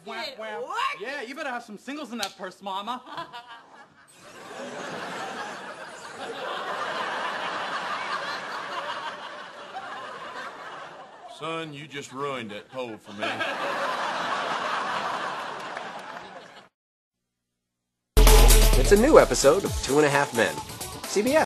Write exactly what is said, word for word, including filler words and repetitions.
it wham. work. Yeah, you better have some singles in that purse, Mama. Son, you just ruined that pole for me. It's a new episode of Two and a Half Men. C B S.